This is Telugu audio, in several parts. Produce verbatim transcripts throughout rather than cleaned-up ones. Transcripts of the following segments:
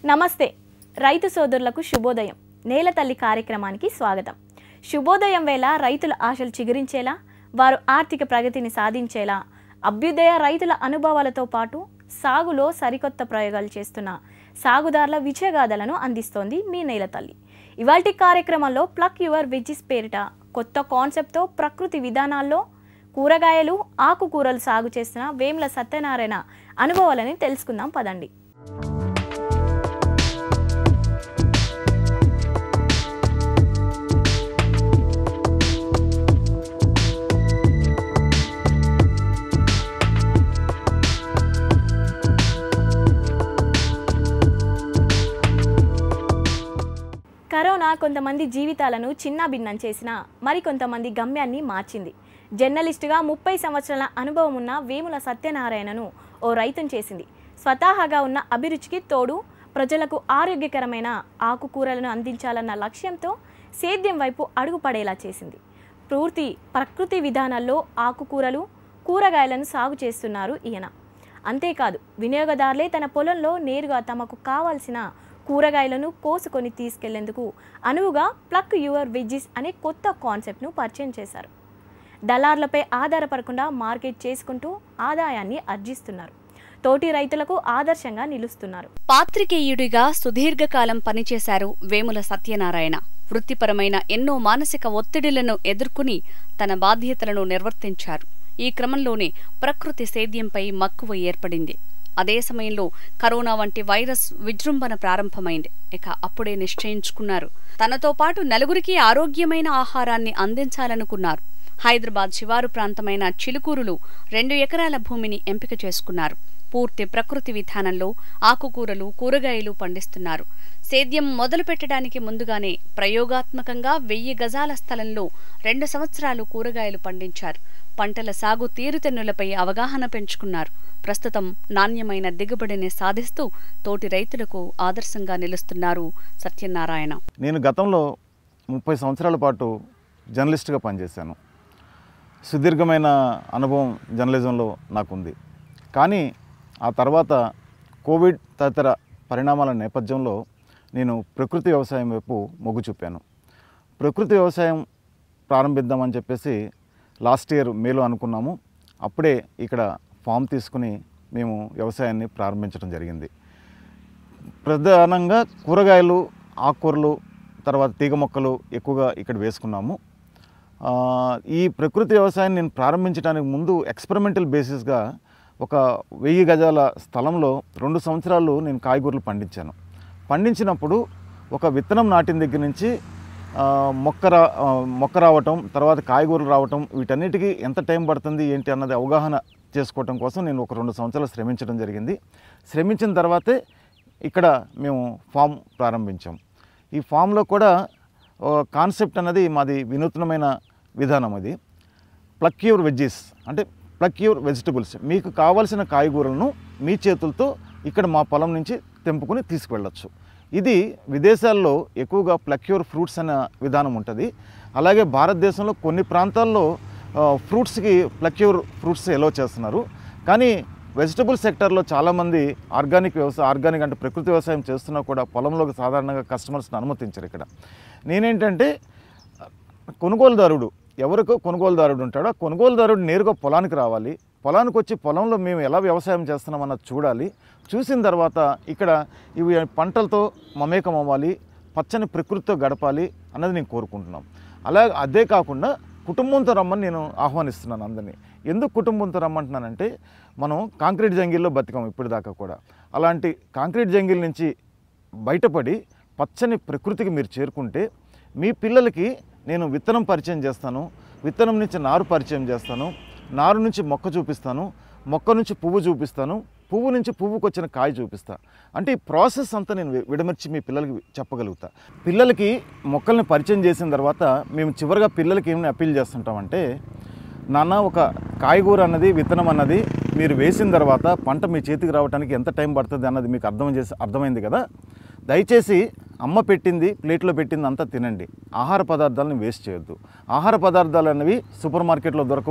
నమస్తే రైతు సోదరులకు శుభోదయం. నేల తల్లి కార్యక్రమానికి స్వాగతం. శుభోదయం వేళ రైతుల ఆశలు చిగురించేలా, వారు ఆర్థిక ప్రగతిని సాధించేలా అభ్యుదయ రైతుల అనుభవాలతో పాటు సాగులో సరికొత్త ప్రయోగాలు చేస్తున్న సాగుదారుల విజయగాథలను అందిస్తోంది మీ నేల తల్లి. ఇవాల్టి కార్యక్రమంలో ప్లక్ యువర్ వెజ్జీస్ పేరిట కొత్త కాన్సెప్ట్తో ప్రకృతి విధానాల్లో కూరగాయలు, ఆకుకూరలు సాగు చేస్తున్న వేముల సత్యనారాయణ అనుభవాలని తెలుసుకుందాం పదండి. కరోనా కొంతమంది జీవితాలను చిన్నాభిన్నం చేసిన మరికొంతమంది గమ్యాన్ని మార్చింది. జర్నలిస్టుగా ముప్పై సంవత్సరాల అనుభవం ఉన్న వేముల సత్యనారాయణను ఓ రైతును చేసింది. స్వతహాగా ఉన్న అభిరుచికి తోడు ప్రజలకు ఆరోగ్యకరమైన ఆకుకూరలను అందించాలన్న లక్ష్యంతో సేద్యం వైపు అడుగుపడేలా చేసింది. పూర్తి ప్రకృతి విధానాల్లో ఆకుకూరలు, కూరగాయలను సాగు చేస్తున్నారు ఈయన. అంతేకాదు, వినియోగదారులే తన పొలంలో నేరుగా తమకు కావాల్సిన కూరగాయలను కోసుకొని తీసుకెళ్లేందుకు అనువుగా ప్లక్ యువర్ వెజ్జీస్ అనే కొత్త కాన్సెప్ట్ను పరిచయం చేశారు. దళార్లపై ఆధారపడకుండా మార్కెట్ చేసుకుంటూ ఆదాయాన్ని ఆర్జిస్తున్నారు. తోటి రైతులకు ఆదర్శంగా నిలుస్తున్నారు. పాత్రికేయుడిగా సుదీర్ఘకాలం పనిచేశారు వేముల సత్యనారాయణ. వృత్తిపరమైన ఎన్నో మానసిక ఒత్తిడిలను ఎదుర్కొని తన బాధ్యతలను నిర్వర్తించారు. ఈ క్రమంలోనే ప్రకృతి సేద్యంపై మక్కువ ఏర్పడింది. అదే సమయంలో కరోనా వంటి వైరస్ విజృంభణ ప్రారంభమైంది. ఇక అప్పుడే నిశ్చయించుకున్నారు, తనతో పాటు నలుగురికి ఆరోగ్యమైన ఆహారాన్ని అందించాలనుకున్నారు. హైదరాబాద్ శివారు ప్రాంతమైన చిలుకూరులో రెండు ఎకరాల భూమిని ఎంపిక చేసుకున్నారు. పూర్తి ప్రకృతి విధానంలో ఆకుకూరలు, కూరగాయలు పండిస్తున్నారు. సేద్యం మొదలు పెట్టడానికి ముందుగానే ప్రయోగాత్మకంగా వెయ్యి గజాల స్థలంలో రెండు సంవత్సరాలు కూరగాయలు పండించారు. పంటల సాగు తీరుతెన్నులపై అవగాహన పెంచుకున్నారు. ప్రస్తుతం నాణ్యమైన దిగుబడిని సాధిస్తూ తోటి రైతులకు ఆదర్శంగా నిలుస్తున్నారు సత్యనారాయణ. నేను గతంలో ముప్పై సంవత్సరాల పాటు జర్నలిస్ట్గా పనిచేశాను. సుదీర్ఘమైన అనుభవం జర్నలిజంలో నాకుంది. కానీ ఆ తర్వాత కోవిడ్ తదితర పరిణామాల నేపథ్యంలో నేను ప్రకృతి వ్యవసాయం వైపు మొగ్గు చూపాను. ప్రకృతి వ్యవసాయం ప్రారంభిద్దామని చెప్పేసి లాస్ట్ ఇయర్ మేలో అనుకున్నాము. అప్పుడే ఇక్కడ ఫామ్ తీసుకుని మేము వ్యవసాయాన్ని ప్రారంభించడం జరిగింది. ప్రధానంగా కూరగాయలు, ఆకుకూరలు, తర్వాత తీగ మొక్కలు ఎక్కువగా ఇక్కడ వేసుకున్నాము. ఈ ప్రకృతి వ్యవసాయాన్ని నేను ప్రారంభించడానికి ముందు ఎక్స్పెరిమెంటల్ బేసిస్గా ఒక వెయ్యి గజాల స్థలంలో రెండు సంవత్సరాలు నేను కాయగూరలు పండించాను. పండించినప్పుడు ఒక విత్తనం నాటిన దగ్గర నుంచి మొక్క రా మొక్క రావటం, తర్వాత కాయగూరలు రావటం, వీటన్నిటికీ ఎంత టైం పడుతుంది ఏంటి అన్నది అవగాహన చేసుకోవటం కోసం నేను ఒక రెండు సంవత్సరాలు శ్రమించడం జరిగింది. శ్రమించిన తర్వాతే ఇక్కడ మేము ఫామ్ ప్రారంభించాం. ఈ ఫామ్లో కూడా కాన్సెప్ట్ అన్నది మాది వినూత్నమైన విధానం. అది ప్లక్ యువర్ వెజ్జీస్ అంటే ప్లక్ యువర్ వెజిటబుల్స్. మీకు కావాల్సిన కాయగూరలను మీ చేతులతో ఇక్కడ మా పొలం నుంచి తెంపుకొని తీసుకువెళ్ళచ్చు. ఇది విదేశాల్లో ఎక్కువగా ప్లక్ యువర్ ఫ్రూట్స్ అనే విధానం ఉంటుంది. అలాగే భారతదేశంలో కొన్ని ప్రాంతాల్లో ఫ్రూట్స్కి ప్లక్ యువర్ ఫ్రూట్స్ ఎలో చేస్తున్నారు. కానీ వెజిటబుల్ సెక్టర్లో చాలామంది ఆర్గానిక్ వ్యవసాయం ఆర్గానిక్ అంటే ప్రకృతి వ్యవసాయం చేస్తున్నా కూడా పొలంలోకి సాధారణంగా కస్టమర్స్ని అనుమతించారు. ఇక్కడ నేనేంటంటే కొనుగోలుదారుడు ఎవరికో కొనుగోలుదారుడు ఉంటాడో ఆ కొనుగోలుదారుడు నేరుగా పొలానికి రావాలి. పొలానికి వచ్చి పొలంలో మేము ఎలా వ్యవసాయం చేస్తున్నామన్నది చూడాలి. చూసిన తర్వాత ఇక్కడ ఇవి పంటలతో మమేకం అవ్వాలి, పచ్చని ప్రకృతితో గడపాలి అన్నది నేను కోరుకుంటున్నాం. అలా అదే కాకుండా కుటుంబంతో రమ్మని నేను ఆహ్వానిస్తున్నాను అందరినీ. ఎందుకు కుటుంబంతో రమ్మంటున్నానంటే, మనం కాంక్రీట్ జంగిల్లో బతికాం ఇప్పటిదాకా కూడా. అలాంటి కాంక్రీట్ జంగిల్ నుంచి బయటపడి పచ్చని ప్రకృతికి మీరు చేరుకుంటే మీ పిల్లలకి నేను విత్తనం పరిచయం చేస్తాను, విత్తనం నుంచి నారు పరిచయం చేస్తాను, నారు నుంచి మొక్క చూపిస్తాను, మొక్క నుంచి పువ్వు చూపిస్తాను, పువ్వు నుంచి పువ్వుకు వచ్చిన కాయ చూపిస్తా. అంటే ఈ ప్రాసెస్ అంతా నేను విడమర్చి మీ పిల్లలకి చెప్పగలుగుతా. పిల్లలకి మొక్కల్ని పరిచయం చేసిన తర్వాత మేము చివరిగా పిల్లలకి ఏమైనా అప్పీల్ చేస్తుంటామంటే, నాన్న ఒక కాయగూర అన్నది విత్తనం అన్నది మీరు వేసిన తర్వాత పంట మీ చేతికి రావడానికి ఎంత టైం పడుతుంది అన్నది మీకు అర్థం చేసి అర్థమైంది కదా. దయచేసి అమ్మ పెట్టింది ప్లేట్లో పెట్టింది అంతా తినండి. ఆహార పదార్థాలను వేస్ట్ చేయొద్దు. ఆహార పదార్థాలు అనేవి సూపర్ మార్కెట్లో దొరకవు,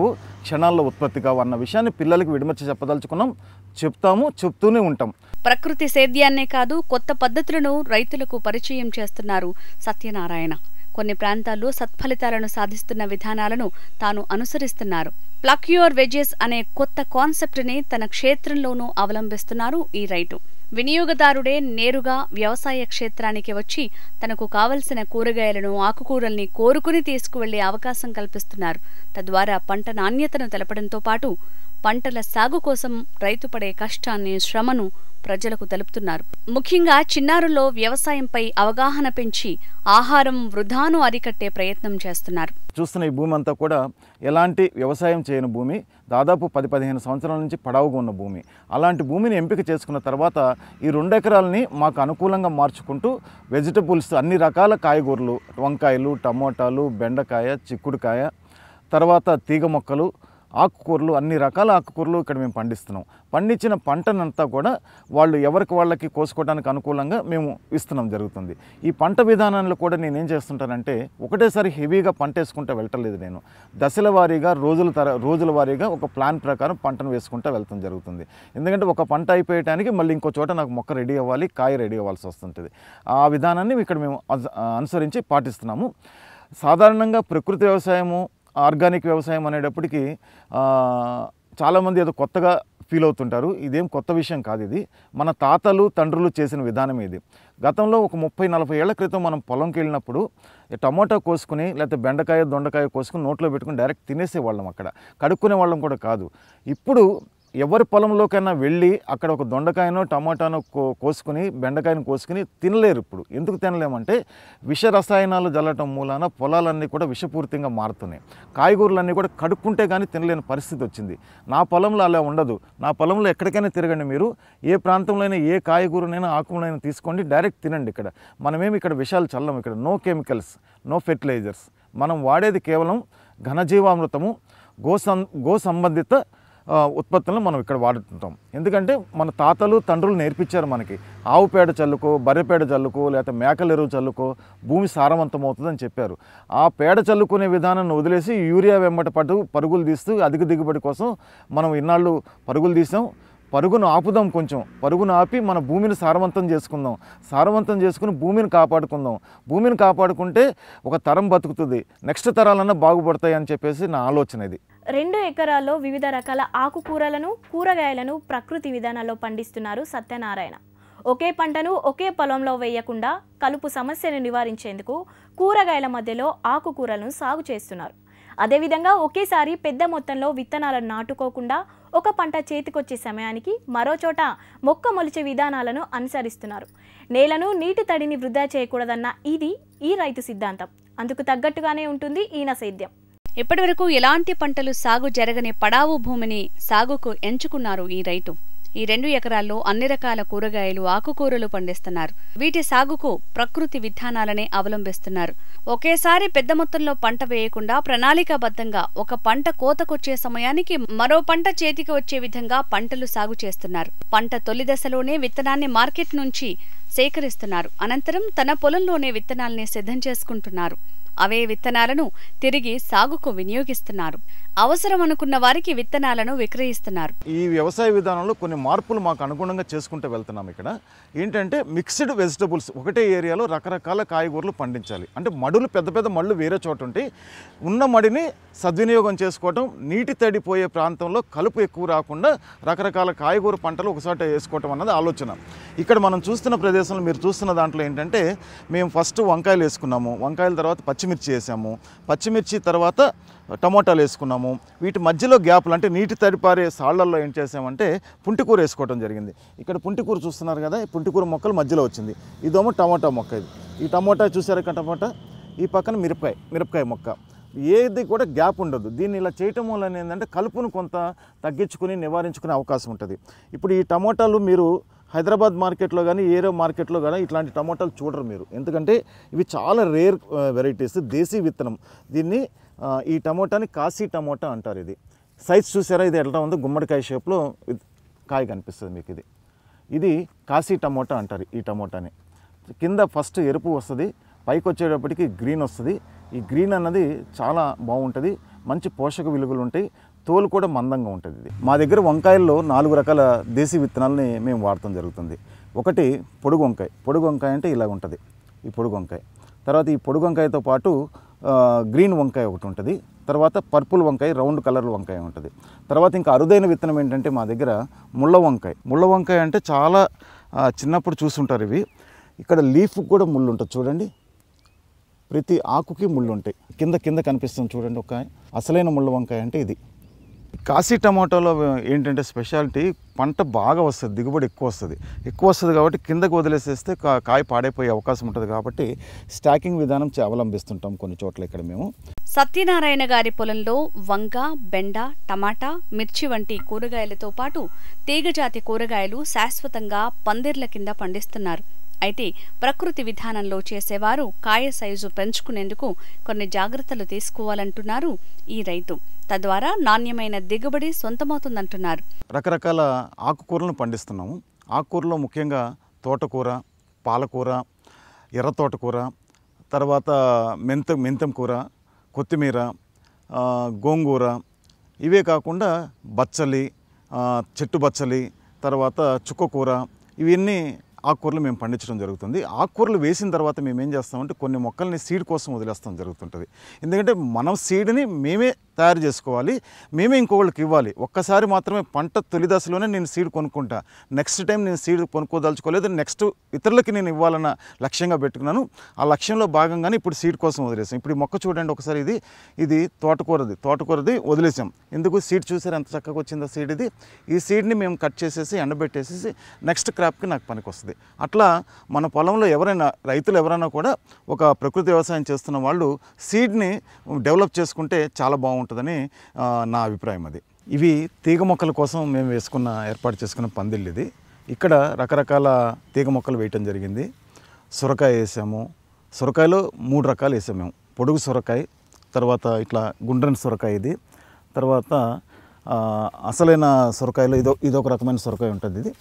క్షణాల్లో ఉత్పత్తి కావన్న విషయాన్ని పిల్లలకి విడమర్చి చెప్పదలుచుకున్నాం, చెప్తాము, చెప్తూనే ఉంటాం. ప్రకృతి సేద్యాన్నే కాదు కొత్త పద్ధతులను రైతులకు పరిచయం చేస్తున్నారు సత్యనారాయణ. కొన్ని ప్రాంతాల్లో సత్ఫలితాలను సాధిస్తున్న విధానాలను తాను అనుసరిస్తున్నారు. ప్లక్ యువర్ వెజెస్ అనే కొత్త కాన్సెప్ట్ని తన క్షేత్రంలోనూ అవలంబిస్తున్నారు ఈ రైతు. వినియోగదారుడే నేరుగా వ్యవసాయ క్షేత్రానికి వచ్చి తనకు కావలసిన కూరగాయలను, ఆకుకూరల్ని కోరుకుని తీసుకువెళ్లే అవకాశం కల్పిస్తున్నారు. తద్వారా పంట నాణ్యతను తెలపడంతో పాటు పంటల సాగు కోసం రైతు పడే కష్టాన్ని, శ్రమను ప్రజలకు తెలుపుతున్నారు. ముఖ్యంగా చిన్నారుల్లో వ్యవసాయంపై అవగాహన పెంచి ఆహారం వృధాను అరికట్టే ప్రయత్నం చేస్తున్నారు. చూస్తున్న ఈ భూమి అంతా కూడా ఎలాంటి వ్యవసాయం చేయని భూమి, దాదాపు పది పదిహేను సంవత్సరాల నుంచి పడవుగా ఉన్న భూమి. అలాంటి భూమిని ఎంపిక చేసుకున్న తర్వాత ఈ రెండు ఎకరాలని మాకు అనుకూలంగా మార్చుకుంటూ వెజిటబుల్స్, అన్ని రకాల కాయగూరలు, వంకాయలు, టమోటాలు, బెండకాయ, చిక్కుడుకాయ, తర్వాత తీగ మొక్కలు, ఆకుకూరలు, అన్ని రకాల ఆకుకూరలు ఇక్కడ మేము పండిస్తున్నాం. పండించిన పంటనంతా కూడా వాళ్ళు ఎవరికి వాళ్ళకి కోసుకోవడానికి అనుకూలంగా మేము ఇస్తున్నాం జరుగుతుంది. ఈ పంట విధానంలో కూడా నేను ఏం చేస్తుంటానంటే ఒకటేసారి హెవీగా పంట వేసుకుంటూ వెళ్ళటలేదు. నేను దశల వారీగా, రోజుల తర రోజుల వారీగా ఒక ప్లాన్ ప్రకారం పంటను వేసుకుంటూ వెళ్తాం జరుగుతుంది. ఎందుకంటే ఒక పంట అయిపోయటానికి మళ్ళీ ఇంకో చోట నాకు మొక్క రెడీ అవ్వాలి, కాయ రెడీ అవ్వాల్సి వస్తుంటుంది. ఆ విధానాన్ని ఇక్కడ మేము అనుసరించి పాటిస్తున్నాము. సాధారణంగా ప్రకృతి వ్యవసాయము, ఆర్గానిక్ వ్యవసాయం అనేటప్పటికీ చాలామంది ఏదో కొత్తగా ఫీల్ అవుతుంటారు. ఇదేం కొత్త విషయం కాదు. ఇది మన తాతలు తండ్రులు చేసిన విధానం ఇది. గతంలో ఒక ముప్పై నలభై ఏళ్ల క్రితం మనం పొలంకి వెళ్ళినప్పుడు టమోటా కోసుకుని లేకపోతే బెండకాయ, దొండకాయ కోసుకుని నోట్లో పెట్టుకుని డైరెక్ట్ తినేసేవాళ్ళం, అక్కడ కడుక్కునే వాళ్ళం కూడా కాదు. ఇప్పుడు ఎవరి పొలంలోకైనా వెళ్ళి అక్కడ ఒక దొండకాయనో టమాటానో కో కోసుకుని బెండకాయను కోసుకుని తినలేరు. ఇప్పుడు ఎందుకు తినలేమంటే విష రసాయనాలు జల్లటం మూలాన పొలాలన్నీ కూడా విషపూరితంగా మారుతున్నాయి. కాయగూరలన్నీ కూడా కడుక్కుంటే కానీ తినలేని పరిస్థితి వచ్చింది. నా పొలంలో అలా ఉండదు. నా పొలంలో ఎక్కడికైనా తిరగండి, మీరు ఏ ప్రాంతంలో అయినా ఏ కాయగూరనైనా ఆకులైనా తీసుకోండి, డైరెక్ట్ తినండి. ఇక్కడ మనమేమి ఇక్కడ విషాలు చల్లం. ఇక్కడ నో కెమికల్స్, నో ఫెర్టిలైజర్స్. మనం వాడేది కేవలం ఘనజీవామృతము, గో సం గో సంబంధిత ఉత్పత్తులను మనం ఇక్కడ వాడుతుంటాం. ఎందుకంటే మన తాతలు తండ్రులు నేర్పించారు మనకి, ఆవు పేడ చల్లుకో, బర్రె పేడ చల్లుకో, లేకపోతే మేకల ఎరువు చల్లుకో, భూమి సారవంతం అవుతుందని చెప్పారు. ఆ పేడ చల్లుకునే విధానాన్ని వదిలేసి యూరియా వెంబట పట్టు పరుగులు తీస్తూ అధిక దిగుబడి కోసం మనం ఇన్నాళ్ళు పరుగులు తీసాం. పరుగును ఆపుదాం, కొంచెం పరుగును ఆపి మన భూమిని సారవంతం చేసుకుందాం. సారవంతం చేసుకుని భూమిని కాపాడుకుందాం. భూమిని కాపాడుకుంటే ఒక తరం బతుకుతుంది, నెక్స్ట్ తరాలన్నా బాగుపడతాయి అని చెప్పేసి నా ఆలోచన ఇది. రెండు ఎకరాల్లో వివిధ రకాల ఆకుకూరలను, కూరగాయలను ప్రకృతి విధానాల్లో పండిస్తున్నారు సత్యనారాయణ. ఒకే పంటను ఒకే పొలంలో వేయకుండా కలుపు సమస్యను నివారించేందుకు కూరగాయల మధ్యలో ఆకుకూరలను సాగు చేస్తున్నారు. అదేవిధంగా ఒకేసారి పెద్ద మొత్తంలో విత్తనాలను నాటుకోకుండా ఒక పంట చేతికొచ్చే సమయానికి మరో చోట మొక్క మొలిచే విధానాలను అనుసరిస్తున్నారు. నేలను, నీటి తడిని వృధా చేయకూడదన్న ఇది ఈ రైతు సిద్ధాంతం. అందుకు తగ్గట్టుగానే ఉంటుంది ఈయన సేద్యం. ఇప్పటివరకు ఎలాంటి పంటలు సాగు జరగని పడావు భూమిని సాగుకు ఎంచుకున్నారు ఈ రైతు. ఈ రెండు ఎకరాల్లో అన్ని రకాల కూరగాయలు, ఆకుకూరలు పండిస్తున్నారు. వీటి సాగుకు ప్రకృతి విధానాలనే అవలంబిస్తున్నారు. ఒకేసారి పెద్ద మొత్తంలో పంట వేయకుండా ప్రణాళికాబద్ధంగా ఒక పంట కోతకొచ్చే సమయానికి మరో పంట చేతికి వచ్చే విధంగా పంటలు సాగు చేస్తున్నారు. పంట తొలి దశలోనే విత్తనాన్ని మార్కెట్ నుంచి సేకరిస్తున్నారు. అనంతరం తన పొలంలోనే విత్తనాల్ని సిద్ధం చేసుకుంటున్నారు. అవే విత్తనాలను తిరిగి సాగుకు వినియోగిస్తున్నారు. అవసరం అనుకున్న వారికి విత్తనాలను విక్రయిస్తున్నారు. ఈ వ్యవసాయ విధానంలో కొన్ని మార్పులు మాకు అనుగుణంగా చేసుకుంటూ వెళ్తున్నాం. ఇక్కడ ఏంటంటే మిక్స్డ్ వెజిటబుల్స్, ఒకటే ఏరియాలో రకరకాల కాయగూరలు పండించాలి. అంటే మడులు, పెద్ద పెద్ద మడులు వేరే చోట ఉంటే ఉన్న మడిని సద్వినియోగం చేసుకోవటం, నీటి తడిపోయే ప్రాంతంలో కలుపు ఎక్కువ రాకుండా రకరకాల కాయగూర పంటలు ఒకసారి వేసుకోవటం అన్నది ఆలోచన. ఇక్కడ మనం చూస్తున్న ప్రదేశంలో మీరు చూస్తున్న దాంట్లో ఏంటంటే మేము ఫస్ట్ వంకాయలు వేసుకున్నాము, వంకాయల తర్వాత పచ్చిమిర్చి వేసాము, పచ్చిమిర్చి తర్వాత టమోటాలు వేసుకున్నాము. వీటి మధ్యలో గ్యాప్లు అంటే నీటి తడిపారే సాళ్లల్లో ఏం చేసామంటే పుంటికూర వేసుకోవడం జరిగింది. ఇక్కడ పుంటికూర చూస్తున్నారు కదా, ఈ పుంటికూర మొక్కలు మధ్యలో వచ్చింది. ఇదేమో టమోటా మొక్క. ఇది ఈ టమోటా చూసారు కదా, టమోటా. ఈ పక్కన మిరపకాయ మిరపకాయ మొక్క. ఏది కూడా గ్యాప్ ఉండదు. దీన్ని ఇలా చేయటం వల్ల ఏంటంటే కలుపును కొంత తగ్గించుకుని నివారించుకునే అవకాశం ఉంటుంది. ఇప్పుడు ఈ టమోటాలు మీరు హైదరాబాద్ మార్కెట్లో కానీ ఏరో మార్కెట్లో కానీ ఇట్లాంటి టమోటాలు చూడరు మీరు, ఎందుకంటే ఇవి చాలా రేర్ వెరైటీస్, దేశీ విత్తనం. దీన్ని ఈ టమోటాని కాశీ టమోటా అంటారు. ఇది సైజ్ చూసారా, ఇది ఎట్లా ఉందో, గుమ్మడికాయ షేప్లో కాయ కనిపిస్తుంది మీకు. ఇది ఇది కాశీ టమోటా అంటారు ఈ టమోటాని. కింద ఫస్ట్ ఎరుపు వస్తుంది, పైకి వచ్చేటప్పటికి గ్రీన్ వస్తుంది. ఈ గ్రీన్ అన్నది చాలా బాగుంటుంది, మంచి పోషక విలువలు ఉంటాయి. తోలు కూడా మందంగా ఉంటుంది ఇది. మా దగ్గర వంకాయల్లో నాలుగు రకాల దేశీ విత్తనాలని మేము వాడటం జరుగుతుంది. ఒకటి పొడుగు వంకాయ. పొడుగు వంకాయ అంటే ఇలా ఉంటుంది, ఈ పొడుగు వంకాయ. తర్వాత ఈ పొడుగు వంకాయతో పాటు గ్రీన్ వంకాయ ఒకటి ఉంటుంది. తర్వాత పర్పుల్ వంకాయ, రౌండ్ కలర్ వంకాయ ఉంటుంది. తర్వాత ఇంకా అరుదైన విత్తనం ఏంటంటే మా దగ్గర ముళ్ళ వంకాయ. ముళ్ళ వంకాయ అంటే చాలా చిన్నప్పుడు చూసుంటారు. ఇవి ఇక్కడ లీఫ్ కూడా ముళ్ళు ఉంటుంది చూడండి, ప్రతి ఆకుకి ముళ్ళు ఉంటాయి. కింద కింద కనిపిస్తుంది చూడండి ఒక అసలైన ముళ్ళ వంకాయ అంటే ఇది. కాశీ టమాటోలో ఏంటంటే స్పెషాలిటీ, పంట బాగా వస్తుంది, దిగుబడి ఎక్కువ వస్తుంది. ఎక్కువ వస్తుంది కాబట్టి కిందకు వదిలేసేస్తే కా కాయ పాడైపోయే అవకాశం ఉంటుంది. కాబట్టి స్టాకింగ్ విధానం అవలంబిస్తుంటాం కొన్ని చోట్ల ఇక్కడ మేము. సత్యనారాయణ గారి పొలంలో వంగ, బెండ, టమాటా, మిర్చి వంటి కూరగాయలతో పాటు తీగజాతి కూరగాయలు శాశ్వతంగా పందిర్ల కింద పండిస్తున్నారు. అయితే ప్రకృతి విధానంలో చేసేవారు కాయ సైజు పెంచుకునేందుకు కొన్ని జాగ్రత్తలు తీసుకోవాలంటున్నారు ఈ రైతు. తద్వారా నాణ్యమైన దిగుబడి సొంతమవుతుందంటున్నారు. రకరకాల ఆకుకూరలను పండిస్తున్నాము. ఆకుకూరలో ముఖ్యంగా తోటకూర, పాలకూర, ఎర్ర తోటకూర, తర్వాత మెంత మెంతం కూర, కొత్తిమీర, గోంగూర, ఇవే కాకుండా బచ్చలి, చెట్టు బచ్చలి, తర్వాత చుక్కకూర, ఇవన్నీ ఆకుకూరలు మేము పండించడం జరుగుతుంది. ఆకుకూరలు వేసిన తర్వాత మేము ఏం చేస్తామంటే కొన్ని మొక్కల్ని సీడ్ కోసం వదిలేస్తాం జరుగుతుంటుంది. ఎందుకంటే మనం సీడ్ని మేమే తయారు చేసుకోవాలి, మేమే ఇంకొకళ్ళకి ఇవ్వాలి. ఒక్కసారి మాత్రమే పంట తొలి దశలోనే నేను సీడ్ కొనుక్కుంటా, నెక్స్ట్ టైం నేను సీడ్ కొనుక్కోదలుచుకోలేదు, నెక్స్ట్ ఇతరులకి నేను ఇవ్వాలన్న లక్ష్యంగా పెట్టుకున్నాను. ఆ లక్ష్యంలో భాగంగానే ఇప్పుడు సీడ్ కోసం వదిలేసాం. ఇప్పుడు ఈ మొక్క చూడండి ఒకసారి, ఇది ఇది తోటకూరది తోటకూరది వదిలేసాం. ఎందుకు సీడ్ చూసారు ఎంత చక్కగా వచ్చిందో సీడ్. ఇది ఈ సీడ్ని మేము కట్ చేసేసి ఎండబెట్టేసేసి నెక్స్ట్ క్రాప్కి నాకు పనికి వస్తుంది. అట్లా మన పొలంలో ఎవరైనా రైతులు ఎవరైనా కూడా ఒక ప్రకృతి వ్యవసాయం చేస్తున్న వాళ్ళు సీడ్ని డెవలప్ చేసుకుంటే చాలా బాగుంటుందని నా అభిప్రాయం. అది ఇవి తీగ మొక్కల కోసం మేము వేసుకున్న ఏర్పాటు చేసుకున్న పందిళ్ళు. ఇది ఇక్కడ రకరకాల తీగ మొక్కలు వేయటం జరిగింది. సొరకాయ వేసాము. సొరకాయలో మూడు రకాలు వేసాము మేము. పొడుగు సొరకాయ, తర్వాత ఇట్లా గుండ్రని సొరకాయ ఇది, తర్వాత అసలైన సొరకాయలో ఇదో ఇదొక రకమైన సొరకాయ ఉంటుంది. ఇది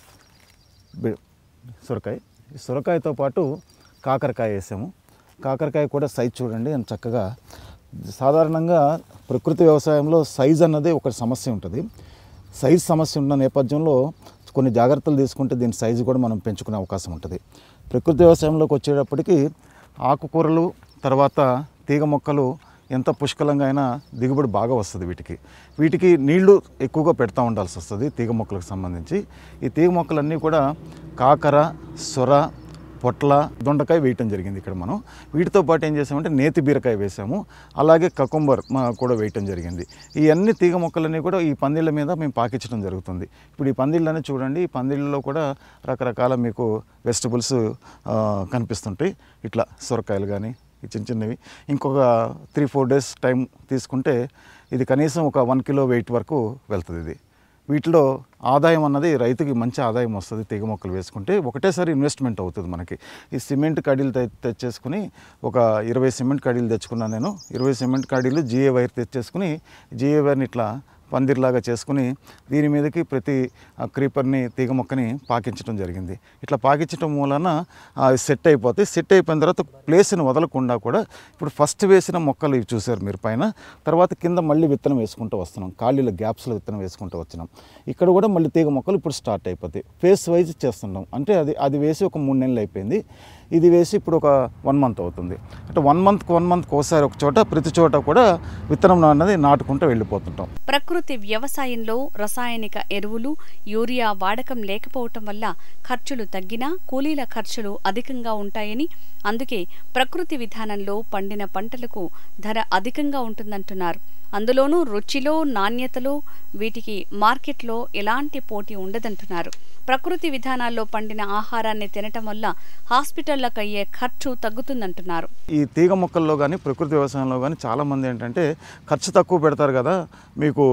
సొరకాయ. ఈ సొరకాయతో పాటు కాకరకాయ వేసాము. కాకరకాయ కూడా సైజ్ చూడండి ఎంత చక్కగా. సాధారణంగా ప్రకృతి వ్యవసాయంలో సైజ్ అన్నది ఒక సమస్య ఉంటుంది. సైజ్ సమస్య ఉన్న నేపథ్యంలో కొన్ని జాగ్రత్తలు తీసుకుంటే దీని సైజు కూడా మనం పెంచుకునే అవకాశం ఉంటుంది. ప్రకృతి వ్యవసాయంలోకి వచ్చేటప్పటికి ఆకుకూరలు, తర్వాత తీగ మొక్కలు ఎంత పుష్కలంగా అయినా దిగుబడి బాగా వస్తుంది. వీటికి వీటికి నీళ్లు ఎక్కువగా పెడతా ఉండాల్సి వస్తుంది తీగ మొక్కలకు సంబంధించి. ఈ తీగ మొక్కలన్నీ కూడా కాకర, సొర, పొట్ల, దొండకాయ వేయటం జరిగింది ఇక్కడ మనం. వీటితో పాటు ఏం చేసామంటే నేతి బీరకాయ వేసాము, అలాగే కకుంబర్ కూడా వేయటం జరిగింది. ఈ అన్ని తీగ మొక్కలన్నీ కూడా ఈ పందిళ్ళ మీద మేము పాకించడం జరుగుతుంది. ఇప్పుడు ఈ పందిళ్ళని చూడండి, ఈ పందిళ్ళలో కూడా రకరకాల మీకు వెజిటబుల్స్ కనిపిస్తుంటాయి. ఇట్లా సొరకాయలు కానీ ఈ చిన్న చిన్నవి. ఇంకొక త్రీ ఫోర్ డేస్ టైం తీసుకుంటే ఇది కనీసం ఒక వన్ కిలో వెయిట్ వరకు వెళ్తుంది. ఇది వీటిలో ఆదాయం అన్నది రైతుకి మంచి ఆదాయం వస్తుంది. తీగ మొక్కలు వేసుకుంటే ఒకటేసారి ఇన్వెస్ట్మెంట్ అవుతుంది మనకి. ఈ సిమెంట్ కడీలు తె తెచ్చేసుకుని ఒక ఇరవై సిమెంట్ కడీలు తెచ్చుకున్నాను నేను. ఇరవై సిమెంట్ కడీలు జిఏ వైర్ తెచ్చేసుకుని జిఏ వైర్ని ఇట్లా పందిర్లాగా చేసుకుని దీని మీదకి ప్రతి క్రీపర్ని, తీగ మొక్కని పాకించడం జరిగింది. ఇట్లా పాకించడం మూలన సెట్ అయిపోతాయి. సెట్ అయిపోయిన తర్వాత ప్లేస్ని వదలకుండా కూడా ఇప్పుడు ఫస్ట్ వేసిన మొక్కలు ఇవి చూసారు మీరు పైన, తర్వాత కింద మళ్ళీ విత్తనం వేసుకుంటూ వస్తున్నాం. ఖాళీల గ్యాప్స్లో విత్తనం వేసుకుంటూ వచ్చినాం. ఇక్కడ కూడా మళ్ళీ తీగ మొక్కలు ఇప్పుడు స్టార్ట్ అయిపోతాయి. ఫేస్ వైజ్ చేస్తున్నాం. అంటే అది అది వేసి ఒక మూడు నెలలు అయిపోయింది. ఇది వేసి ఇప్పుడు ఒక వన్ మంత్ అవుతుంది. అంటే వన్ మంత్కి వన్ మంత్కి ఒకసారి ఒక చోట, ప్రతి చోట కూడా విత్తనం అన్నది నాటుకుంటూ వెళ్ళిపోతుంటాం. ప్రకృతి వ్యవసాయంలో రసాయనిక ఎరువులు, యూరియా వాడకం లేకపోవటం వల్ల ఖర్చులు తగ్గినా కూలీల ఖర్చులు అధికంగా ఉంటాయని, అందుకే ప్రకృతి విధానంలో పండిన పంటలకు ధర అధికంగా ఉంటుందంటున్నారు. అందులోనూ రుచిలో, నాణ్యతలో వీటికి మార్కెట్లో ఎలాంటి పోటీ ఉండదంటున్నారు. ప్రకృతి విధానాల్లో పండిన ఆహారాన్ని తినటం వల్ల హాస్పిటళ్లకు అయ్యే ఖర్చు తగ్గుతుందంటున్నారు. ఈ తీగ మొక్కల్లో కానీ ప్రకృతి వ్యవసాయంలో కానీ చాలామంది ఏంటంటే ఖర్చు తక్కువ పెడతారు కదా, మీకు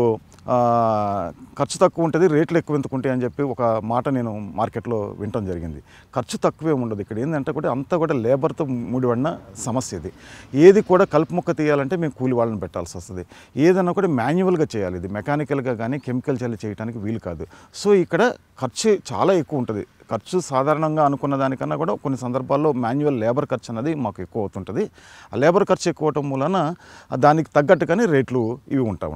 ఖర్చు తక్కువ ఉంటుంది, రేట్లు ఎక్కువ ఎందుకుంటాయి అని చెప్పి ఒక మాట నేను మార్కెట్లో వినటం జరిగింది. ఖర్చు తక్కువే ఉండదు. ఇక్కడ ఏంటంటే కూడా అంతా కూడా లేబర్తో ముడిపడిన సమస్య ఇది. ఏది కూడా కలుపు మొక్క తీయాలంటే మేము కూలి వాళ్ళని పెట్టాల్సి వస్తుంది. ఏదన్నా కూడా మాన్యువల్గా చేయాలి. ఇది మెకానికల్గా కానీ కెమికల్ చల్లి చేయడానికి వీలు కాదు. సో ఇక్కడ ఖర్చు చాలా ఎక్కువ ఉంటుంది. ఖర్చు సాధారణంగా అనుకున్న దానికన్నా కూడా కొన్ని సందర్భాల్లో మాన్యువల్ లేబర్ ఖర్చు అనేది మాకు ఎక్కువ అవుతుంటుంది. ఆ లేబర్ ఖర్చు ఎక్కువ అవటం మూలన దానికి తగ్గట్టుగానే రేట్లు ఇవి ఉంటా ఉంటాయి.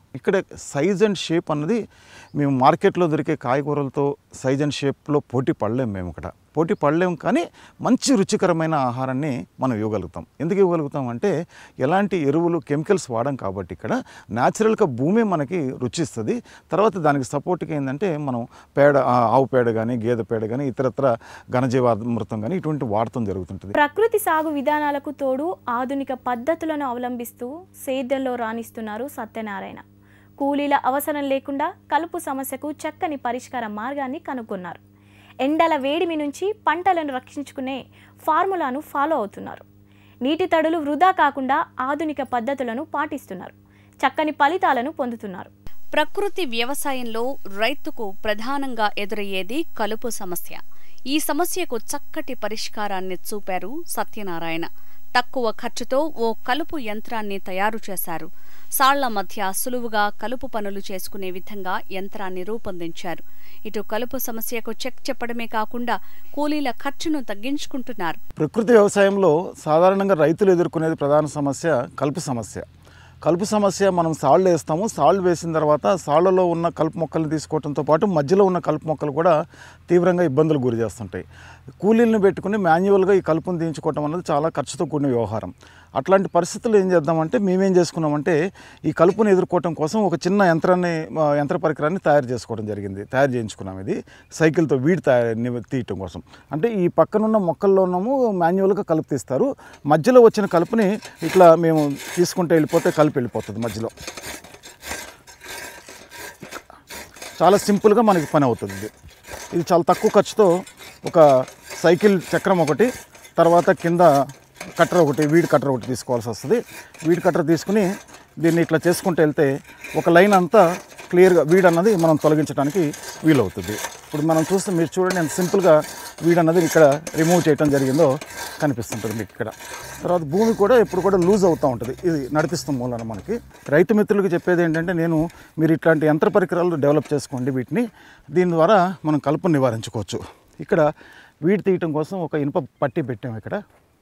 ఇక్కడ సైజ్ అండ్ షేప్ అన్నది మేము మార్కెట్లో దొరికే కాయగూరలతో సైజ్ అండ్ షేప్లో పోటీ పడలేము. మేము ఇక్కడ పోటీ పడలేము, కానీ మంచి రుచికరమైన ఆహారాన్ని మనం ఇవ్వగలుగుతాం. ఎందుకు ఇవ్వగలుగుతాం అంటే ఎలాంటి ఎరువులు కెమికల్స్ వాడం కాబట్టి ఇక్కడ న్యాచురల్గా భూమి మనకి రుచిస్తుంది. తర్వాత దానికి సపోర్ట్గా ఏంటంటే మనం పేడ, ఆవు పేడ కానీ గేదె పేడ కానీ ఇతరత్ర ఘనజీవామృతం కానీ ఇటువంటి వాడటం జరుగుతుంటుంది. ప్రకృతి సాగు విధానాలకు తోడు ఆధునిక పద్ధతులను అవలంబిస్తూ సేద్యంలో రాణిస్తున్నారు సత్యనారాయణ. కూలీల అవసరం లేకుండా కలుపు సమస్యకు చక్కని పరిష్కార మార్గాన్ని కనుగొన్నారు. ఎండల వేడిమి నుంచి పంటలను రక్షించుకునే ఫార్ములాను ఫాలో అవుతున్నారు. నీటి తడులు వృధా కాకుండా ఆధునిక పద్ధతులను పాటిస్తున్నారు. చక్కని ఫలితాలను పొందుతున్నారు. ప్రకృతి వ్యవసాయంలో రైతుకు ప్రధానంగా ఎదురయ్యేది కలుపు సమస్య. ఈ సమస్యకు చక్కటి పరిష్కారాన్ని చూపారు సత్యనారాయణ. తక్కువ ఖర్చుతో ఓ కలుపు యంత్రాన్ని తయారు చేశారు. సాళ్ల మధ్య సులువుగా కలుపు పనులు చేసుకునే విధంగా యంత్రాన్ని రూపొందించారు. ఇటు కలుపు సమస్యకు చెక్ చెప్పడమే కాకుండా కూలీల ఖర్చును తగ్గించుకుంటున్నారు. ప్రకృతి వ్యవసాయంలో సాధారణంగా రైతులు ఎదుర్కొనేది ప్రధాన సమస్య కలుపు సమస్య. కలుపు సమస్య మనం సాళ్ళు వేస్తాము. సాళ్ళు వేసిన తర్వాత సాళ్ళలో ఉన్న కలుపు మొక్కలను తీసుకోవడంతో పాటు మధ్యలో ఉన్న కలుపు మొక్కలు కూడా తీవ్రంగా ఇబ్బందులు గురి చేస్తుంటాయి. కూలీలను పెట్టుకుని మాన్యువల్గా ఈ కలుపును తీయించుకోవటం అనేది చాలా ఖర్చుతో కూడిన వ్యవహారం. అట్లాంటి పరిస్థితుల్లో ఏం చేద్దామంటే మేమేం చేసుకున్నామంటే ఈ కలుపును ఎదుర్కోవటం కోసం ఒక చిన్న యంత్రాన్ని యంత్ర పరికరాన్ని తయారు చేసుకోవడం జరిగింది. తయారు చేయించుకున్నాం. ఇది సైకిల్తో వీడి తయారు తీయటం కోసం. అంటే ఈ పక్కనున్న మొక్కల్లో ఉన్నాము మాన్యువల్గా కలుపు తీస్తారు. మధ్యలో వచ్చిన కలుపుని ఇట్లా మేము తీసుకుంటే వెళ్ళిపోతే కలుపు వెళ్ళిపోతుంది మధ్యలో. చాలా సింపుల్గా మనకి పని అవుతుంది. ఇది ఇది చాలా తక్కువ ఖర్చుతో ఒక సైకిల్ చక్రం ఒకటి, తర్వాత కింద కట్టర్ ఒకటి, వీడ్ కట్టర్ ఒకటి తీసుకోవాల్సి వస్తుంది. వీడ్ కట్టర్ తీసుకుని దీన్ని ఇట్లా చేసుకుంటూ వెళ్తే ఒక లైన్ అంతా క్లియర్గా వీడ్ అన్నది మనం తొలగించడానికి వీలవుతుంది. ఇప్పుడు మనం చూస్తే మీరు చూడండి ఎంత సింపుల్గా వీడ్ అన్నది ఇక్కడ రిమూవ్ చేయడం జరిగిందో కనిపిస్తుంటుంది మీకు ఇక్కడ. తర్వాత భూమి కూడా ఎప్పుడు కూడా లూజ్ అవుతూ ఉంటుంది. ఇది నడిపిస్తాం మూలన మనకి. రైతు మిత్రులకు చెప్పేది ఏంటంటే నేను మీరు ఇట్లాంటి యంత్ర పరికరాలు డెవలప్ చేసుకోండి వీటిని. దీని ద్వారా మనం కలుపును నివారించుకోవచ్చు. ఇక్కడ వీడ్ తీయటం కోసం ఒక ఇనుప పట్టి పెట్టాము. ఇక్కడ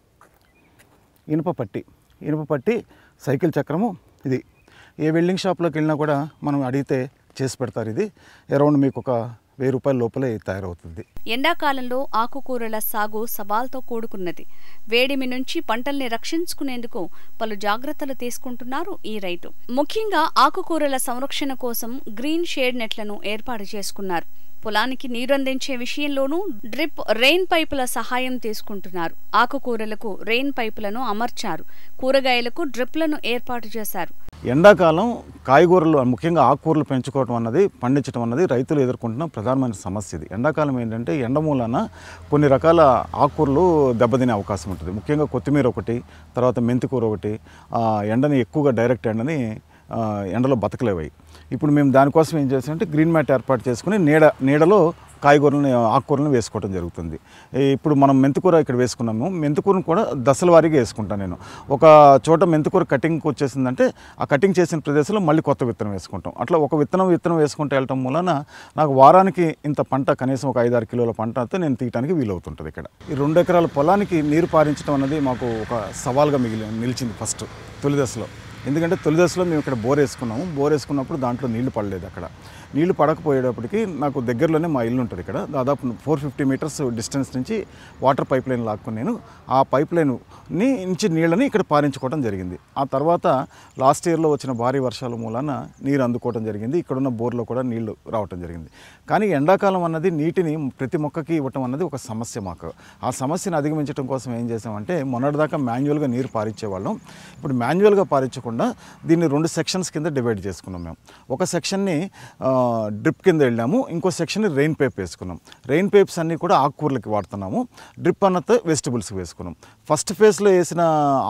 ఇనుప పట్టి ఇనుప పట్టి సైకిల్ చక్రము. ఇది ఏ వెల్డింగ్ షాప్లోకి వెళ్ళినా కూడా మనం అడిగితే చేసి పెడతారు. ఇది అరౌండ్ మీకు ఒక వెయ్యి రూపాయల లోపలే తయారవుతుంది. ఎండాకాలంలో ఆకుకూరల సాగు సవాల్తో కూడుకున్నది. వేడిమి నుంచి పంటల్ని రక్షించుకునేందుకు పలు జాగ్రత్తలు తీసుకుంటున్నారు ఈ రైతు. ముఖ్యంగా ఆకుకూరల సంరక్షణ కోసం గ్రీన్ షేడ్ నెట్లను ఏర్పాటు చేసుకున్నారు. పొలానికి నీరందించే విషయంలోనూ డ్రిప్ రెయిన్ పైపుల సహాయం తీసుకుంటున్నారు. ఆకుకూరలకు రెయిన్ పైపులను అమర్చారు. కూరగాయలకు డ్రిప్లను ఏర్పాటు చేశారు. ఎండాకాలం కాయగూరలు ముఖ్యంగా ఆకుకూరలు పెంచుకోవడం అన్నది పండించడం అన్నది రైతులు ఎదుర్కొంటున్న ప్రధానమైన సమస్య. ఇది ఎండాకాలం ఏంటంటే ఎండ మూలాన కొన్ని రకాల ఆకుకూరలు దెబ్బతినే అవకాశం ఉంటుంది. ముఖ్యంగా కొత్తిమీర ఒకటి, తర్వాత మెంతికూర ఒకటి. ఎండని ఎక్కువగా డైరెక్ట్ ఎండని ఎండలో బతకలేవాయి. ఇప్పుడు మేము దానికోసం ఏం చేస్తామంటే గ్రీన్ మ్యాట్ ఏర్పాటు చేసుకుని నీడ నీడలో కాయగూరలను ఆకుకూరలను వేసుకోవడం జరుగుతుంది. ఇప్పుడు మనం మెంతికూర ఇక్కడ వేసుకున్నాము. మెంతికూరను కూడా దశల వారీగా వేసుకుంటాను నేను. ఒక చోట మెంతికూర కటింగ్కి వచ్చేసిందంటే ఆ కటింగ్ చేసిన ప్రదేశంలో మళ్ళీ కొత్త విత్తనం వేసుకుంటాం. అట్లా ఒక విత్తనం విత్తనం వేసుకుంటూ వెళ్ళటం మూలన నాకు వారానికి ఇంత పంట కనీసం ఒక ఐదారు కిలోల పంట అయితే నేను తీయడానికి వీలవుతుంటుంది. ఇక్కడ ఈ రెండు ఎకరాల పొలానికి నీరు పారించడం అనేది మాకు ఒక సవాల్గా మిగిలి నిలిచింది ఫస్ట్ తొలి దశలో. ఎందుకంటే తొలి దశలో మేము ఇక్కడ బోర్ వేసుకున్నాము. బోర్ వేసుకున్నప్పుడు దాంట్లో నీళ్లు పడలేదు. అక్కడ నీళ్లు పడకపోయేటప్పటికి నాకు దగ్గరలోనే మా ఇల్లు ఉంటుంది. ఇక్కడ దాదాపు ఫోర్ ఫిఫ్టీ మీటర్స్ డిస్టెన్స్ నుంచి వాటర్ పైప్ లైన్ లాక్కుని నేను ఆ పైప్ లైన్ నుంచి నీళ్ళని ఇక్కడ పారించుకోవడం జరిగింది. ఆ తర్వాత లాస్ట్ ఇయర్లో వచ్చిన భారీ వర్షాల మూలాన నీరు అందుకోవడం జరిగింది. ఇక్కడున్న బోర్లో కూడా నీళ్లు రావటం జరిగింది. కానీ ఎండాకాలం అన్నది నీటిని ప్రతి మొక్కకి ఇవ్వటం అన్నది ఒక సమస్య మాకు. ఆ సమస్యను అధిగమించడం కోసం ఏం చేసామంటే మొన్నటిదాకా మాన్యువల్గా నీరు పారించేవాళ్ళం. ఇప్పుడు మాన్యువల్గా పారించకుండా దీన్ని రెండు సెక్షన్స్ కింద డివైడ్ చేసుకున్నాం మేము. ఒక సెక్షన్ని డ్రిప్ కింద వెళ్ళాము, ఇంకో సెక్షన్ రెయిన్ పైప్ వేసుకున్నాం. రెయిన్ పైప్స్ అన్నీ కూడా ఆకుకూరలకి వాడుతున్నాము. డ్రిప్ అన్నతో వెజిటబుల్స్కి వేసుకున్నాం. ఫస్ట్ ఫేజ్లో వేసిన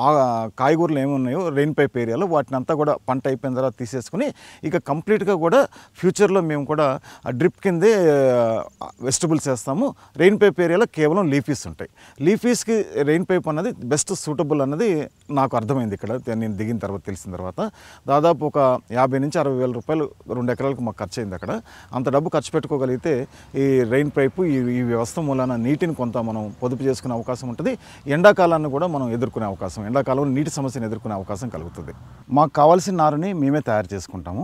కాయగూరలు ఏమున్నాయో రెయిన్ పైప్ ఏరియాలో వాటిని అంతా కూడా పంట అయిపోయిన తర్వాత తీసేసుకుని ఇక కంప్లీట్గా కూడా ఫ్యూచర్లో మేము కూడా డ్రిప్ కిందే వెజిటబుల్స్ వేస్తాము. రెయిన్ పైప్ ఏరియాలో కేవలం లీఫీస్ ఉంటాయి. లీఫీస్కి రెయిన్ పైప్ అన్నది బెస్ట్ సూటబుల్ అన్నది నాకు అర్థమైంది ఇక్కడ నేను దిగిన తర్వాత తెలిసిన తర్వాత. దాదాపు ఒక యాభై నుంచి అరవై వేల రూపాయలు రెండు ఎకరాలకు మాకు ఖర్చు అయింది. అక్కడ అంత డబ్బు ఖర్చు పెట్టుకోగలిగితే ఈ రెయిన్ పైపు ఈ ఈ వ్యవస్థ మూలాన నీటిని కొంత మనం పొదుపు చేసుకునే అవకాశం ఉంటుంది. ఎండాకాలాన్ని కూడా మనం ఎదుర్కొనే అవకాశం, ఎండాకాలంలో నీటి సమస్యను ఎదుర్కొనే అవకాశం కలుగుతుంది. మాకు కావాల్సిన నారుని మేమే తయారు చేసుకుంటాము.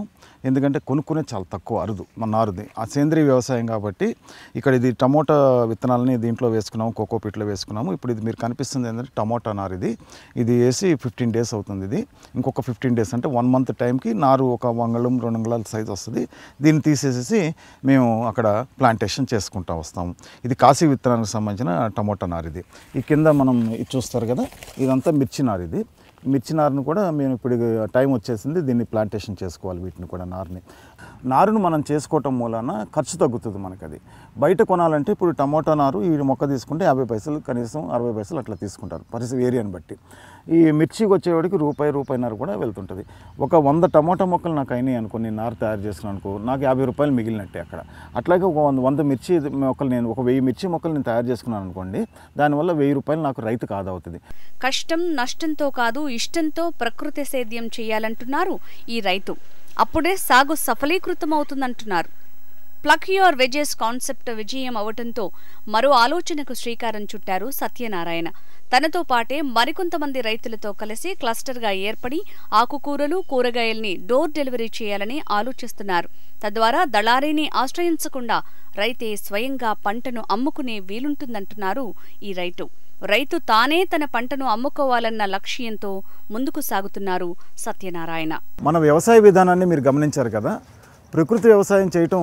ఎందుకంటే కొనుక్కునే చాలా తక్కువ అరుదు మన నారుది ఆ సేంద్రీయ వ్యవసాయం కాబట్టి ఇక్కడ ఇది టమోటా విత్తనాలని దీంట్లో వేసుకున్నాము, కోకోపీట్లో వేసుకున్నాము. ఇప్పుడు ఇది మీరు కనిపిస్తుంది ఏంటంటే టమోటా నారు ఇది ఇది వేసి ఫిఫ్టీన్ డేస్ అవుతుంది. ఇది ఇంకొక ఫిఫ్టీన్ డేస్ అంటే వన్ మంత్ టైంకి నారు ఒక వంగళం రెండు అంగుళాల సైజ్ వస్తుంది. దీన్ని తీసేసేసి మేము అక్కడ ప్లాంటేషన్ చేసుకుంటూ వస్తాము. ఇది కాశీ విత్తనానికి సంబంధించిన టమోటా నారు ఇది. ఈ కింద మనం ఇది చూస్తారు కదా, ఇదంతా మిర్చి నారు. ఇది మిర్చి నారును కూడా మేము ఇప్పుడు టైం వచ్చేసింది, దీన్ని ప్లాంటేషన్ చేసుకోవాలి. వీటిని కూడా నారుని నారును మనం చేసుకోవటం మూలాన ఖర్చు తగ్గుతుంది మనకు. అది బయట కొనాలంటే ఇప్పుడు టమోటా నారు ఈ మొక్క తీసుకుంటే యాభై పైసలు కనీసం అరవై పైసలు అట్లా తీసుకుంటారు పరిస్థితి ఏరియాని బట్టి. ఈ మిర్చికి వచ్చేవాడికి రూపాయి రూపాయిన్నర కూడా వెళ్తుంటుంది. ఒక వంద టమోటా మొక్కలు నాకు అయినాయి అనుకో, నేను నారు తయారు చేసుకున్నాను అనుకో, నాకు యాభై రూపాయలు మిగిలినట్టే అక్కడ. అట్లాగే ఒక వంద వంద మిర్చి మొక్కలు నేను ఒక వెయ్యి మిర్చి మొక్కలు నేను తయారు చేసుకున్నాను అనుకోండి, దానివల్ల వెయ్యి రూపాయలు నాకు రైతుకు ఆదా అవుతుంది. కష్టం నష్టంతో కాదు ఇష్టంతో ప్రకృతి సేద్యం చేయాలంటున్నారు ఈ రైతు. అప్పుడే సాగు సఫలీకృతమవుతుందంటున్నారు. ప్లక్ యువర్ వెజెస్ కాన్సెప్ట్ విజయం అవటంతో మరో ఆలోచనకు శ్రీకారం చుట్టారు సత్యనారాయణ. తనతో పాటే మరికొంతమంది రైతులతో కలిసి క్లస్టర్గా ఏర్పడి ఆకుకూరలు, కూరగాయల్ని డోర్ డెలివరీ చేయాలని ఆలోచిస్తున్నారు. తద్వారా దళారీని ఆశ్రయించకుండా రైతే స్వయంగా పంటను అమ్ముకునే వీలుంటుందంటున్నారు ఈ రైతు. రైతు తానే తన పంటను అమ్ముకోవాలన్న లక్ష్యంతో ముందుకు సాగుతున్నారు సత్యనారాయణ. మన వ్యవసాయ విధానాన్ని మీరు గమనించారు కదా, ప్రకృతి వ్యవసాయం చేయటం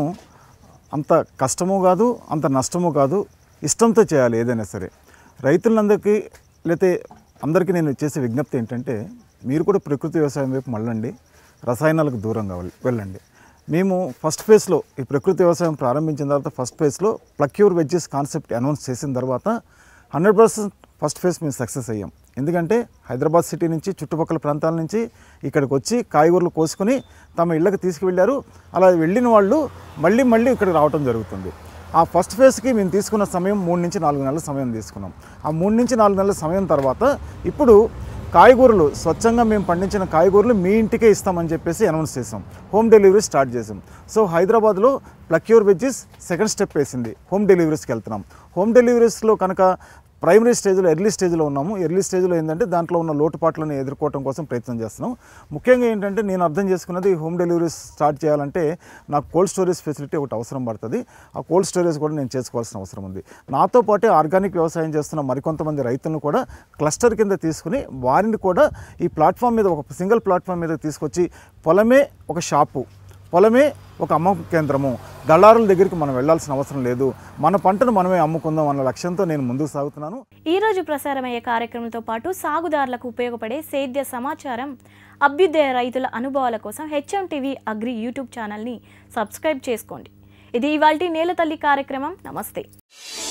అంత కష్టము కాదు, అంత నష్టము కాదు. ఇష్టంతో చేయాలి ఏదైనా సరే. రైతులందరికీ లేతే అందరికీ నేను చేసే విజ్ఞప్తి ఏంటంటే, మీరు కూడా ప్రకృతి వ్యవసాయం వైపు మళ్ళండి, రసాయనాలకు దూరంగా వెళ్ళండి. మేము ఫస్ట్ ఫేజ్లో ఈ ప్రకృతి వ్యవసాయం ప్రారంభించిన తర్వాత ఫస్ట్ ఫేజ్లో pluck your veges concept announce చేసిన తర్వాత హండ్రెడ్ పర్సెంట్ ఫస్ట్ ఫేజ్ మేము సక్సెస్ అయ్యాం. ఎందుకంటే హైదరాబాద్ సిటీ నుంచి చుట్టుపక్కల ప్రాంతాల నుంచి ఇక్కడికి వచ్చి కాయగూరలు కోసుకొని తమ ఇళ్ళకి తీసుకువెళ్ళారు. అలా వెళ్ళిన వాళ్ళు మళ్ళీ మళ్ళీ ఇక్కడికి రావడం జరుగుతుంది. ఆ ఫస్ట్ ఫేజ్కి మేము తీసుకున్న సమయం మూడు నుంచి నాలుగు నెలల సమయం తీసుకున్నాం. ఆ మూడు నుంచి నాలుగు నెలల సమయం తర్వాత ఇప్పుడు కాయగూరలు స్వచ్ఛంగా మేము పండించిన కాయగూరలు మీ ఇంటికే ఇస్తామని చెప్పేసి అనౌన్స్ చేసాం. హోమ్ డెలివరీ స్టార్ట్ చేసాం. సో హైదరాబాద్లో pluck your veges second step వేసింది, హోమ్ డెలివరీస్కి వెళ్తున్నాం. హోమ్ డెలివరీస్లో కనుక ప్రైమరీ స్టేజ్లో ఎర్లీ స్టేజ్లో ఉన్నాము. ఎర్లీ స్టేజ్లో ఏంటంటే దాంట్లో ఉన్న లోటుపాట్లను ఎదుర్కోవడం కోసం ప్రయత్నం చేస్తున్నాం. ముఖ్యంగా ఏంటంటే నేను అర్థం చేసుకున్నది, హోమ్ డెలివరీస్ స్టార్ట్ చేయాలంటే నాకు కోల్డ్ స్టోరేజ్ ఫెసిలిటీ ఒకటి అవసరం పడుతుంది. ఆ కోల్డ్ స్టోరేజ్ కూడా నేను చేసుకోవాల్సిన అవసరం ఉంది. నాతో పాటే ఆర్గానిక్ వ్యవసాయం చేస్తున్న మరికొంతమంది రైతులను కూడా క్లస్టర్ కింద తీసుకుని వారిని కూడా ఈ ప్లాట్ఫామ్ మీద ఒక సింగిల్ ప్లాట్ఫామ్ మీద తీసుకొచ్చి పొలమే ఒక షాపు, పొలమే ఒక అమ్మకం కేంద్రము, దళారుల దగ్గరికి మనం వెళ్లాల్సిన అవసరం లేదు, మన పంటను మనమే అమ్ముకుందాం అన్న లక్ష్యంతో నేను ముందుకు సాగుతున్నాను. ఈ రోజు ప్రసారమయ్యే కార్యక్రమంతో పాటు సాగుదారులకు ఉపయోగపడే సేద్య సమాచారం, అభ్యుదయ రైతుల అనుభవాల కోసం హెచ్ఎం టీవీ అగ్రి యూట్యూబ్ ఛానల్ని సబ్స్క్రైబ్ చేసుకోండి. ఇది ఇవాల్టి నేల తల్లి కార్యక్రమం. నమస్తే.